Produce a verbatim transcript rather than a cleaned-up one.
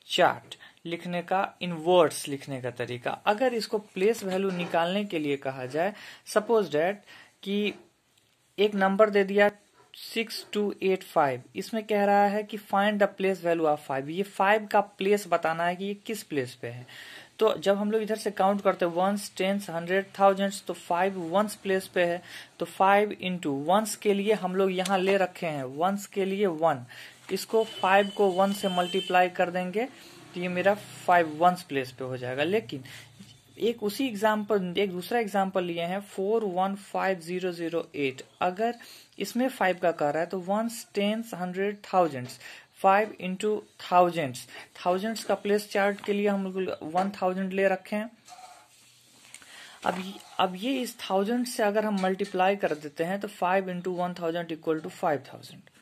Chart लिखने का, inwards लिखने का तरीका। अगर इसको प्लेस वैल्यू निकालने के लिए कहा जाए, सपोज डेट कि एक नंबर दे दिया सिक्स टू एट फाइव, इसमें कह रहा है कि find the place value of five. ये फाइव का प्लेस बताना है कि ये किस प्लेस पे है। तो जब हम लोग इधर से काउंट करते हैं वंस, टेंस, हंड्रेड, थाउजेंड्स, तो फाइव वंस प्लेस पे है, तो फाइव इंटू वंस के लिए हम लोग यहाँ ले रखे हैं, वंस के लिए वन, इसको फाइव को वन से मल्टीप्लाई कर देंगे तो ये मेरा फाइव वंस प्लेस पे हो जाएगा। लेकिन एक उसी एग्जाम्पल, एक दूसरा एग्जाम्पल लिए हैं four one five zero zero eight, अगर इसमें फाइव का कह रहा है तो ones, tens, hundred, thousands, five into thousands, thousands का प्लेस चार्ट के लिए हम लोग वन थाउजेंड ले रखे हैं। अब अब ये इस थाउजेंड से अगर हम मल्टीप्लाई कर देते हैं तो five into one thousand equal to five thousand.